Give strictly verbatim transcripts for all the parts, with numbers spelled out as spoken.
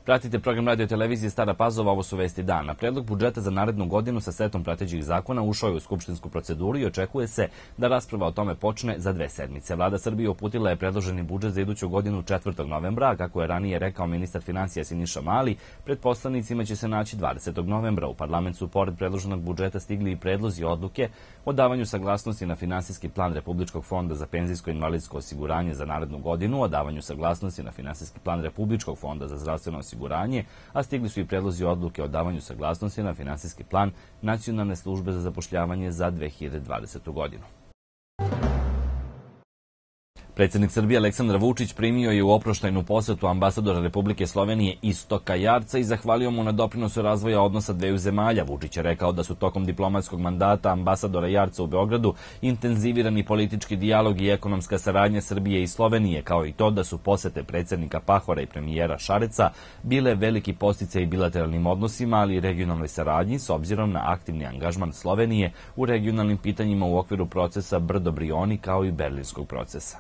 Pratite program radio televizije Stara Pazova, ovo su vesti dana. Predlog budžeta za narednu godinu sa setom pratećih zakona ušao je u skupštinsku proceduru i očekuje se da rasprava o tome počne za dve sedmice. Vlada Srbije uputila je predloženi budžet za iduću godinu četvrtog novembra, a kako je ranije rekao ministar finansija Siniša Mali, pred poslanicima će se naći dvadesetog novembra. U parlament su pored predloženog budžeta stigli i predlozi odluke o davanju saglasnosti na finansijski plan Republičkog fonda za penzijsko i invalidsko osiguranje za narednu godinu, o davanju saglasnosti na finansijski plan Republičkog fonda za zdravstveno osiguranje, a stigli su i predlozi odluke o davanju saglasnosti na finansijski plan Nacionalne službe za zapošljavanje za dve hiljade dvadesete. godinu. Predsjednik Srbije Aleksandar Vučić primio je u oproštajnu posetu ambasadora Republike Slovenije Istoka Jarca i zahvalio mu na doprinosu razvoja odnosa dveju zemalja. Vučić je rekao da su tokom diplomatskog mandata ambasadora Jarca u Beogradu intenzivirani politički dijalog i ekonomska saradnja Srbije i Slovenije, kao i to da su posete predsjednika Pahora i premijera Šareca bile veliki podsticaj bilateralnim odnosima, ali i regionalnoj saradnji s obzirom na aktivni angažman Slovenije u regionalnim pitanjima u okviru procesa Brdo-Brioni kao i Berlinskog procesa.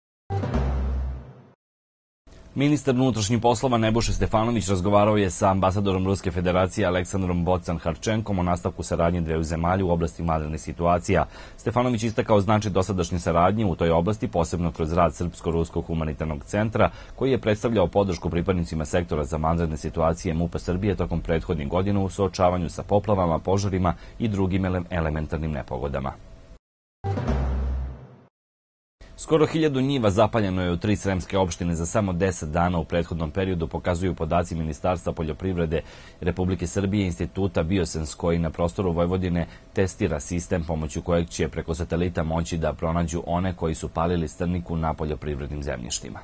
Ministar unutrašnjih poslova Nebojša Stefanović razgovarao je sa ambasadorom Ruske federacije Aleksandrom Bocan-Harčenkom o nastavku saradnje dveju zemalja u oblasti vanrednih situacija. Stefanović istakao značaj dosadašnje saradnje u toj oblasti, posebno kroz rad Srpsko-ruskog humanitarnog centra, koji je predstavljao podršku pripadnicima sektora za vanredne situacije MUP-a Srbije tokom prethodnih godina u suočavanju sa poplavama, požarima i drugim elementarnim nepogodama. Skoro hiljadu njiva zapaljeno je u tri sremske opštine za samo deset dana u prethodnom periodu, pokazuju podaci Ministarstva poljoprivrede Republike Srbije i Instituta Biosens, koji na prostoru Vojvodine testira sistem pomoću kojeg će preko satelita moći da pronađu one koji su palili strniku na poljoprivrednim zemljištima.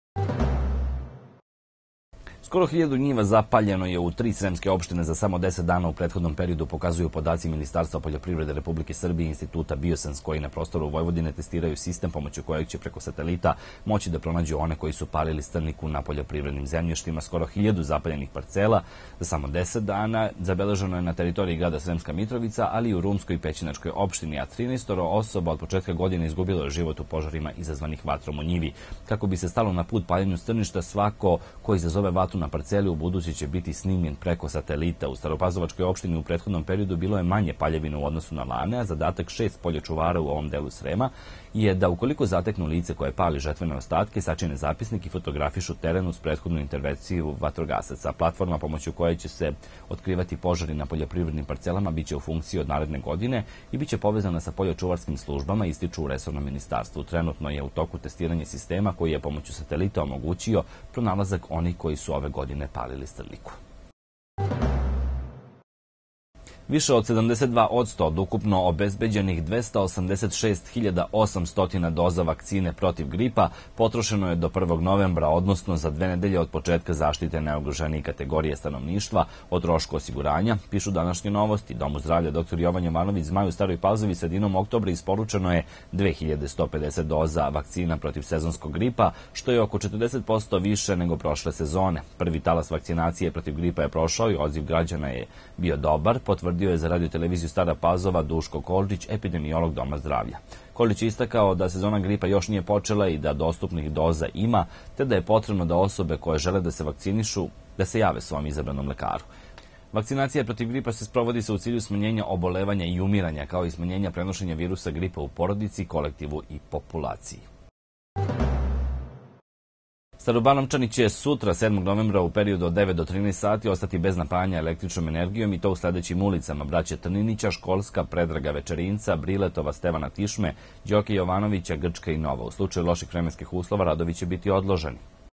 Skoro hiljadu njiva zapaljeno je u tri sremske opštine za samo deset dana u prethodnom periodu, pokazuju podaci Ministarstva poljoprivrede Republike Srbije i Instituta Biosens, koji na prostoru Vojvodine testiraju sistem pomoću kojeg će preko satelita moći da pronađu one koji su palili strniku na poljoprivrednim zemljištima. Skoro hiljadu zapaljenih parcela za samo deset dana zabeleženo je na teritoriji grada Sremska Mitrovica, ali i u Rumskoj i Pećinačkoj opštini, a trinaest osoba od početka godine izgubilo je život u požarima izazvanih vatrom u njivi. Kako bi se stalo na put paljenju strništa, svako ko izazove vatru na parceli u budući će biti snimljen preko satelita. U Staropazovačkoj opštini u prethodnom periodu bilo je manje paljevina u odnosu na lane, a zadatak šest poljočuvara u ovom delu Srema je da ukoliko zateknu lice koje pali žetvene ostatke, sačine zapisnik i fotografišu teren uz prethodnu intervenciju vatrogasaca. Platforma pomoću koje će se otkrivati požari na poljoprivrednim parcelama biće u funkciji od naredne godine i biće povezana sa poljočuvarskim službama, ističu u resornom ministarstvu. Trenutno je u toku testiranje sistema koji je pomoću satelita omogućio pronalazak onih koji su ove godine palili strniku. Više od sedamdeset dva posto od ukupno obezbeđenih dvesta osamdeset šest hiljada osamsto doza vakcine protiv gripa potrošeno je do prvog novembra, odnosno za dve nedelje od početka zaštite najugroženije kategorije stanovništva od troška osiguranja, pišu današnje novosti. Domu zdravlja doktor Jovan Jovanović Zmaj u Staroj Pazovi sredinom oktobra isporučeno je dve hiljade sto pedeset doza vakcina protiv sezonskog gripa, što je oko četrdeset posto više nego prošle sezone. Prvi talas vakcinacije protiv gripa je prošao i odziv građana je bio dobar, potvrdio je za radio televiziju Stara Pazova Duško Kolčić, epidemiolog Doma zdravlja. Kolčić je istakao da sezona gripa još nije počela i da dostupnih doza ima, te da je potrebno da osobe koje žele da se vakcinišu da se jave svom izabranom lekaru. Vakcinacija protiv gripa se sprovodi se u cilju smanjenja obolevanja i umiranja, kao i smanjenja prenošenja virusa gripa u porodici, kolektivu i populaciji. Starobanovčani će sutra, sedmog novembra, u periodu od devet do trinaest sati ostati bez napajanja električnom energijom, i to u sledećim ulicama: Braće Trninića, Školska, Predraga Večerinca, Briletova, Stevana Tišme, Đoke Jovanovića, Grčka i Nova. U slučaju loših vremenskih uslova radovi će biti odloženi.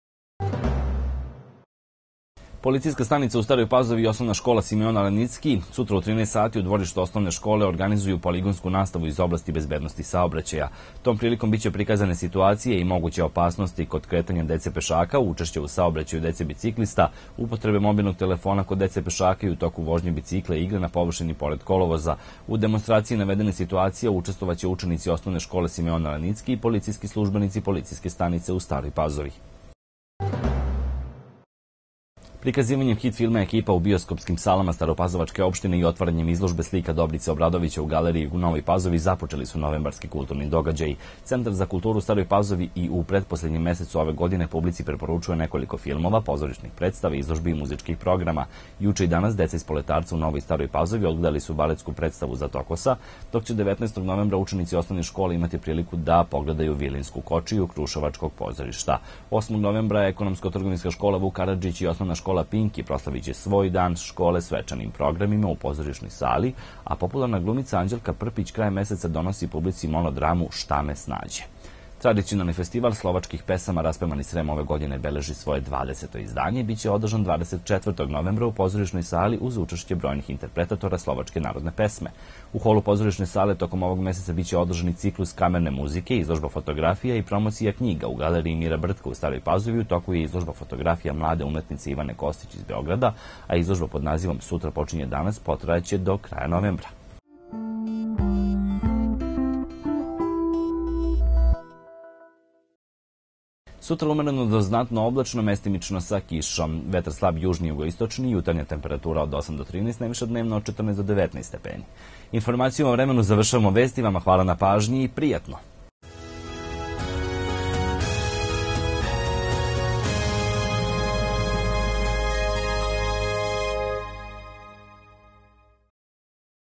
Policijska stanica u Staroj Pazovi i osnovna škola Simeon Alanicki sutra u trinaest sati u dvorištu osnovne škole organizuju poligonsku nastavu iz oblasti bezbednosti saobraćaja. Tom prilikom biće prikazane situacije i moguće opasnosti kod kretanja dece pešaka, učešće u saobraćaju dece biciklista, upotrebe mobilnog telefona kod dece pešaka i u toku vožnje bicikla i igre na površini pored kolovoza. U demonstraciji navedene situacije učestvovaće učenici osnovne škole Simeon Alanicki i policijski službenici policijske stanice u Staroj Pazovi. Prikazivanjem hit filma Ekipa u bioskopskim salama Staropazovačke opštine i otvaranjem izložbe slika Dobrice Obradovića u galeriji u Novoj Pazovi započeli su novembarski kulturni događaji. Centar za kulturu u Staroj Pazovi i u pretposlednjem mesecu ove godine publici preporučuje nekoliko filmova, pozorišnih predstava, izložbi i muzičkih programa. Juče i danas deca iz Poletarca u Novoj Staroj Pazovi odgledali su baletsku predstavu za Tokosa, dok će devetnaestog novembra učenici osnovne škole imati priliku da pogledaju Vilinsku kočiju Kruševačkog pozorišta. osmog novembra Ekonomsko-trgovinska škola Vuk Karadžić i osnovna škola Pinki proslavit će svoj dan škole svečanim programima u pozorišnoj sali, a popularna glumica Anđelka Prpić krajem meseca donosi publici monodramu Šta me snađe. Tradicionalni festival slovačkih pesama Raspevani Srem ove godine beleži svoje dvadeseto izdanje i biće održan dvadeset četvrtog novembra u pozorišnoj sali uz učešće brojnih interpretatora slovačke narodne pesme. U holu pozorišne sale tokom ovog meseca biće održani ciklus kamerne muzike, izložba fotografija i promocija knjiga. U galeriji Mira Brtka u Staroj Pazovi u toku je izložba fotografija mlade umetnice Ivane Kostić iz Beograda, a izložba pod nazivom Sutra počinje danas potrajaće do kraja novembra. Sutra umereno do znatno oblačno, mestimično sa kišom. Vetar slab južni jugoistočni, jutarnja temperatura od osam do trinaest, najviša dnevno od četrnaest do devetnaest stepeni. Informacijom o vremenu završavamo vesti, vama hvala na pažnji i prijatno.